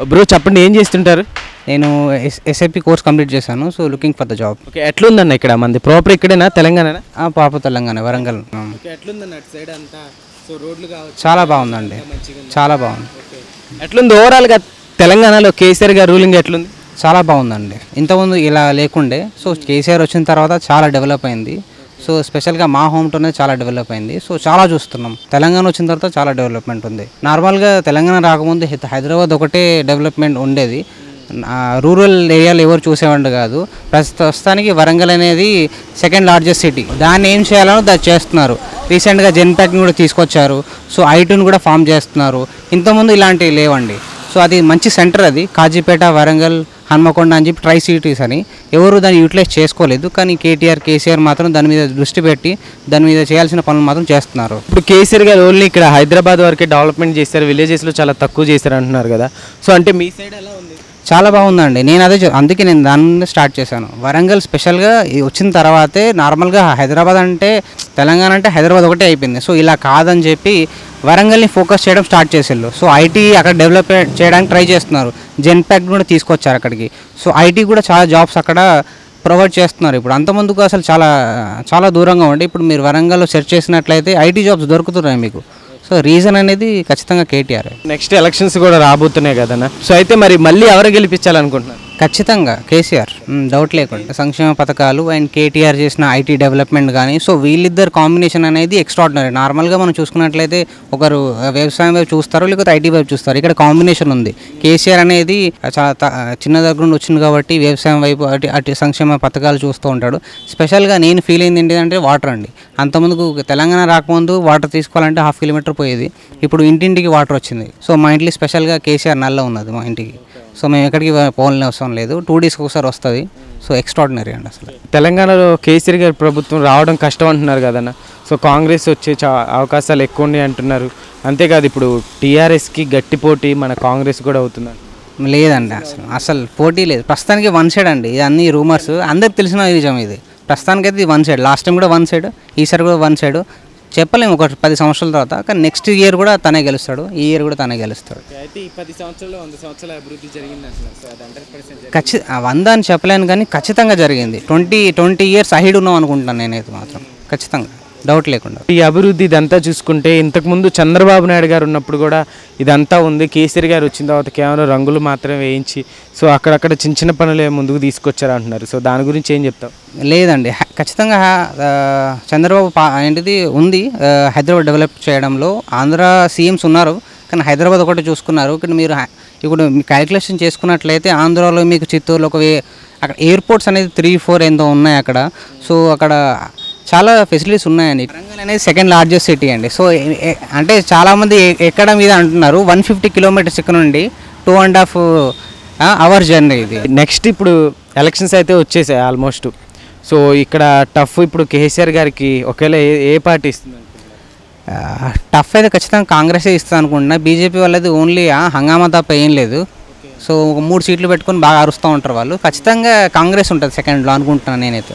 Bro చెప్పండి, ఏం చేస్తుంటారు? నేను ఎస్ఐపి కోర్స్ కంప్లీట్ చేశాను. So looking for the job. Okay, ఎట్లుందన్న ఇక్కడ మంది ప్రాపర్ ఇక్కడేనా, తెలంగాణనా? పాప తెలంగాణ, వరంగల్. ఎట్లుందన్న అటు సైడ్ అంతా? సో రోడ్లు కావచ్చు, చాలా బాగుందండి, చాలా బాగుంది. ఎట్లుంది ఓవరాల్గా తెలంగాణలో కేసీఆర్ గారు రూలింగ్ ఎట్లుంది? చాలా బాగుందండి. ఇంతకుముందు ఇలా లేకుండే. సో కేసీఆర్ వచ్చిన తర్వాత చాలా డెవలప్ అయింది. సో స్పెషల్గా మా హోమ్ టౌన్ చాలా డెవలప్ అయింది. సో చాలా చూస్తున్నాం. తెలంగాణ వచ్చిన తర్వాత చాలా డెవలప్మెంట్ ఉంది. నార్మల్గా తెలంగాణ రాకముందు హైదరాబాద్ ఒకటే డెవలప్మెంట్ ఉండేది. రూరల్ ఏరియాలో ఎవరు చూసేవాళ్ళు కాదు. ప్రస్తుతానికి వరంగల్ అనేది సెకండ్ లార్జెస్ట్ సిటీ. దాన్ని ఏం చేయాలనో దాన్ని చేస్తున్నారు. రీసెంట్గా జెన్పాక్ని కూడా తీసుకొచ్చారు. సో ఐటీని కూడా ఫామ్ చేస్తున్నారు. ఇంతకుముందు ఇలాంటివి లేవండి. సో అది మంచి సెంటర్. అది కాజీపేట, వరంగల్, హన్మకొండ అని చెప్పి ట్రై సిటీస్ అని ఎవరు దాన్ని యూటిలైజ్ చేసుకోలేదు. కానీ కేసీఆర్ మాత్రం దాని మీద దృష్టి పెట్టి దాని మీద చేయాల్సిన పనులు మాత్రం చేస్తున్నారు. ఇప్పుడు కేసీఆర్ గారు ఓన్లీ ఇక్కడ హైదరాబాద్ వరకే డెవలప్మెంట్ చేశారు, విలేజెస్లో చాలా తక్కువ చేశారు అంటున్నారు కదా. సో అంటే మీ సైడ్ ఎలా ఉంది? చాలా బాగుందండి. నేను అందుకే నేను దాని మీద స్టార్ట్ చేశాను. వరంగల్ స్పెషల్గా వచ్చిన తర్వాతే నార్మల్గా హైదరాబాద్ అంటే తెలంగాణ అంటే హైదరాబాద్ ఒకటే అయిపోయింది. సో ఇలా కాదని చెప్పి వరంగల్ని ఫోకస్ చేయడం స్టార్ట్ చేసేళ్ళు. సో ఐటీ అక్కడ డెవలప్ చేయడానికి ట్రై చేస్తున్నారు. జెన్పాక్ట్ కూడా తీసుకొచ్చారు అక్కడికి. సో ఐటీ కూడా చాలా జాబ్స్ అక్కడ ప్రొవైడ్ చేస్తున్నారు. ఇప్పుడు అంతమందుకు అసలు చాలా చాలా దూరంగా ఉండి ఇప్పుడు మీరు వరంగల్లో సెర్చ్ చేసినట్లయితే ఐటీ జాబ్స్ దొరుకుతున్నాయి మీకు. సో రీజన్ అనేది ఖచ్చితంగా కేటీఆర్. నెక్స్ట్ ఎలక్షన్స్ కూడా రాబోతున్నాయి కదన్నా. సో అయితే మరి మళ్ళీ ఎవరు గెలిపించాలనుకుంటున్నారు? ఖచ్చితంగా కేసీఆర్, డౌట్ లేకుండా. సంక్షేమ పథకాలు అండ్ కేటీఆర్ చేసిన ఐటీ డెవలప్మెంట్ కానీ, సో వీళ్ళిద్దరు కాంబినేషన్ అనేది ఎక్స్ట్రాడినరీ. నార్మల్గా మనం చూసుకున్నట్లయితే ఒకరు వ్యవసాయం వైపు చూస్తారు, లేకపోతే ఐటీ వైపు చూస్తారు. ఇక్కడ కాంబినేషన్ ఉంది. కేసీఆర్ అనేది చాలా చిన్న దగ్గర నుండి వచ్చింది కాబట్టి వ్యవసాయం వైపు అటు సంక్షేమ పథకాలు చూస్తూ ఉంటాడు. స్పెషల్గా నేను ఫీల్ అయింది ఏంటంటే వాటర్ అండి. అంతకుముందుకు తెలంగాణ రాకముందు వాటర్ తీసుకోవాలంటే 1/2 కిలోమీటర్ పోయేది. ఇప్పుడు ఇంటింటికి వాటర్ వచ్చింది. సో మా ఇంట్లో స్పెషల్గా కేసీఆర్ నల్ల ఉన్నది మా ఇంటికి. సో మేము ఎక్కడికి పోవాలని అవసరం లేదు. 2 డేస్కి ఒకసారి వస్తుంది. సో ఎక్స్ట్రాడినరీ అండి. అసలు తెలంగాణలో కేసీఆర్ గారి ప్రభుత్వం రావడం కష్టం అంటున్నారు కదన్న. సో కాంగ్రెస్ వచ్చే అవకాశాలు ఎక్కువ ఉన్నాయి అంటున్నారు. అంతేకాదు ఇప్పుడు టీఆర్ఎస్కి గట్టి పోటీ మన కాంగ్రెస్ కూడా అవుతుంది. లేదండి, అసలు పోటీ లేదు. ప్రస్తుతానికి వన్ సైడ్ అండి. ఇది అన్ని రూమర్స్, అందరికి తెలిసిన నిజం ఇది. ప్రస్తుతానికైతే ఇది వన్ సైడ్. లాస్ట్ టైం కూడా వన్ సైడ్, ఈసారి కూడా వన్ సైడ్. చెప్పలేము ఒక 10 సంవత్సరాల తర్వాత. కానీ నెక్స్ట్ ఇయర్ కూడా తనే గెలుస్తాడు, ఈ ఇయర్ కూడా తనే గెలుస్తాడు. అయితే ఈ 10 సంవత్సరాల్లో 100 సంవత్సరాల అభివృద్ధి జరిగింది అంటున్నారు. సో అది 100% ఖచ్చితంగా 100 అని చెప్పలేను కానీ ఖచ్చితంగా జరిగింది. 20 ఇయర్స్ అహెడ్ ఉన్నాం అనుకుంటున్నాను నేనైతే మాత్రం. ఖచ్చితంగా డౌట్ లేకుండా. ఈ అభివృద్ధి ఇదంతా చూసుకుంటే ఇంతకుముందు చంద్రబాబు నాయుడు గారు ఉన్నప్పుడు కూడా ఇదంతా ఉంది. కేసీఆర్ గారు వచ్చిన తర్వాత కేవలం రంగులు మాత్రమే వేయించి సో అక్కడక్కడ చిన్న చిన్న పనులే ముందుకు తీసుకొచ్చారు అంటున్నారు. సో దాని గురించి ఏం చెప్తావు? లేదండి, ఖచ్చితంగా చంద్రబాబు ఏంటిది ఉంది హైదరాబాద్ డెవలప్ చేయడంలో. ఆంధ్ర సీఎంస్ ఉన్నారు కానీ హైదరాబాద్ ఒకటి చూసుకున్నారు. కానీ మీరు ఇప్పుడు క్యాలిక్యులేషన్ చేసుకున్నట్లయితే ఆంధ్రాలో మీకు చిత్తూరులో అక్కడ ఎయిర్పోర్ట్స్ అనేది 3-4 ఎంతో ఉన్నాయి అక్కడ. సో అక్కడ చాలా ఫెసిలిటీస్ ఉన్నాయండి. వరంగల్ అనేది సెకండ్ లార్జెస్ట్ సిటీ అండి. సో అంటే చాలామంది ఎక్కడ మీద అంటున్నారు. 150 కిలోమీటర్స్ ఇక్కడ నుండి 2.5 అవర్స్ జర్నీ ఇది. నెక్స్ట్ ఇప్పుడు ఎలక్షన్స్ అయితే వచ్చేసాయి ఆల్మోస్ట్. సో ఇక్కడ టఫ్ ఇప్పుడు కేసీఆర్ గారికి ఒకవేళ ఏ పార్టీ ఇస్తుంది? టఫ్ అయితే ఖచ్చితంగా కాంగ్రెసే ఇస్తుంది అనుకుంటున్నా. బీజేపీ వాళ్ళది ఓన్లీ హంగామా తప్ప ఏం లేదు. సో 3 సీట్లు పెట్టుకొని బాగా అరుస్తూ ఉంటారు వాళ్ళు. ఖచ్చితంగా కాంగ్రెస్ ఉంటుంది సెకండ్లో అనుకుంటున్నాను నేనైతే.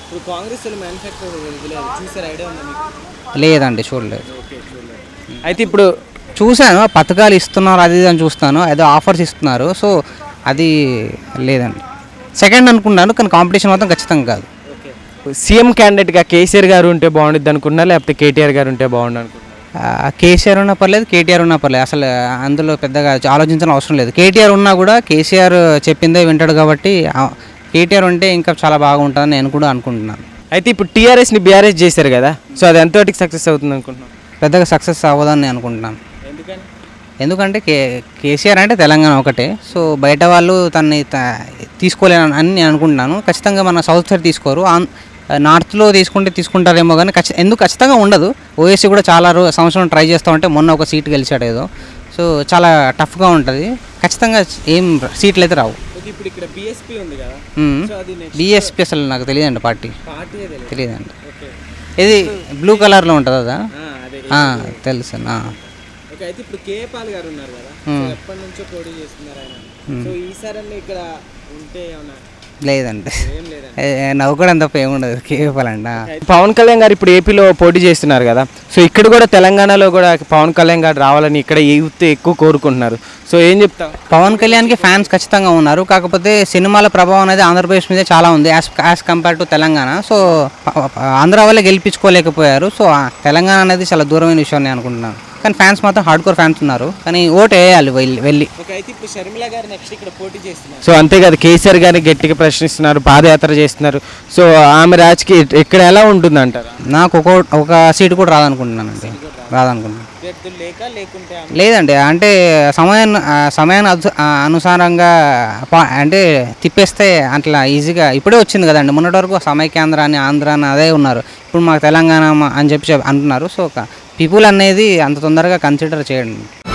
లేదండి, చూడలేదు. అయితే ఇప్పుడు చూశాను పథకాలు ఇస్తున్నారు అది అని చూస్తాను, ఏదో ఆఫర్స్ ఇస్తున్నారు. సో అది లేదండి, సెకండ్ అనుకుంటున్నాను. కానీ కాంపిటీషన్ మాత్రం ఖచ్చితంగా కాదు. సీఎం క్యాండిడేట్గా కేసీఆర్ గారు ఉంటే బాగుంటుంది అనుకున్నా, లేకపోతే కేటీఆర్ గారు ఉంటే బాగుండు అనుకుంటున్నా? కేసీఆర్ ఉన్నా పర్లేదు, కేటీఆర్ ఉన్నా పర్లేదు. అసలు అందులో పెద్దగా ఆలోచించాల్సిన అవసరం లేదు. కేటీఆర్ ఉన్నా కూడా కేసీఆర్ చెప్పిందే వింటాడు కాబట్టి కేటీఆర్ ఉంటే ఇంకా చాలా బాగుంటుందని నేను కూడా అనుకుంటున్నాను. అయితే ఇప్పుడు టీఆర్ఎస్ని బీఆర్ఎస్ చేశారు కదా. సో అది ఎంతవరకు సక్సెస్ అవుతుంది అనుకుంటున్నాను? పెద్దగా సక్సెస్ అవ్వదని నేను అనుకుంటున్నాను. ఎందుకంటే కేసీఆర్ అంటే తెలంగాణ ఒకటే. సో బయట వాళ్ళు తనని తీసుకోలేని అని నేను అనుకుంటున్నాను. ఖచ్చితంగా మన సౌత్ సైడ్ తీసుకోరు, నార్త్లో తీసుకుంటారేమో కానీ ఎందుకు ఖచ్చితంగా ఉండదు. ఓఎస్సీ కూడా చాలా సంవత్సరం ట్రై చేస్తూ ఉంటే మొన్న ఒక సీట్ గెలిచాడు ఏదో. సో చాలా టఫ్గా ఉంటుంది. ఖచ్చితంగా ఏం సీట్లు అయితే రావు. ఇప్పుడు ఇక్కడ బీఎస్పీ ఉంది కదా. బీఎస్పీ అసలు నాకు తెలియదండి, పార్టీ తెలియదండి. ఇది బ్లూ కలర్లో ఉంటుంది అదా? తెలుసు. అయితే ఇప్పుడు కేపాల్ గారు ఉన్నారు కదా, ఎప్పటి నుంచో పోటీ చేస్తున్నారు ఆయన. సో ఈసారి ఇక్కడ ఉంటే ఏమన్నా లేదండి నవ్వుకోవడం తప్ప ఏముండదు చెప్పాలండి. పవన్ కళ్యాణ్ గారు ఇప్పుడు ఏపీలో పోటీ చేస్తున్నారు కదా, సో ఇక్కడ కూడా తెలంగాణలో కూడా పవన్ కళ్యాణ్ గారు రావాలని ఇక్కడ యూత్ ఎక్కువ కోరుకుంటున్నారు. సో ఏం చెప్తాం? పవన్ కళ్యాణ్కి ఫ్యాన్స్ ఖచ్చితంగా ఉన్నారు, కాకపోతే సినిమాల ప్రభావం అనేది ఆంధ్రప్రదేశ్ మీద చాలా ఉంది as compare to Telangana. So Andhra వల్ల గెలిపించుకోలేకపోయారు. సో తెలంగాణ అనేది చాలా దూరమైన విషయం నేను అనుకుంటున్నాను. కానీ ఫ్యాన్స్ మాత్రం హార్డ్ కోర్ ఫ్యాన్స్ ఉన్నారు, కానీ ఓటు వేయాలి వెళ్ళి. సో అంతేకాదు కేసీఆర్ గారిని గట్టిగా ప్రశ్నిస్తున్నారు, పాదయాత్ర చేస్తున్నారు. సో ఆమె రాజకీయ ఇక్కడ ఎలా ఉంటుంది అంటారు? నాకు ఒక సీటు కూడా రాదనుకుంటున్నానండి. లేదండి, అంటే సమయాన్ని అనుసారంగా అంటే తిప్పేస్తే అట్లా ఈజీగా ఇప్పుడే వచ్చింది కదండి. మొన్నటి వరకు సమైక్యాంధ్ర అని ఆంధ్ర అని అదే ఉన్నారు, ఇప్పుడు మాకు తెలంగాణ అని చెప్పి అంటున్నారు. సో పీపుల్ అనేది అంత తొందరగా కన్సిడర్ చేయండి.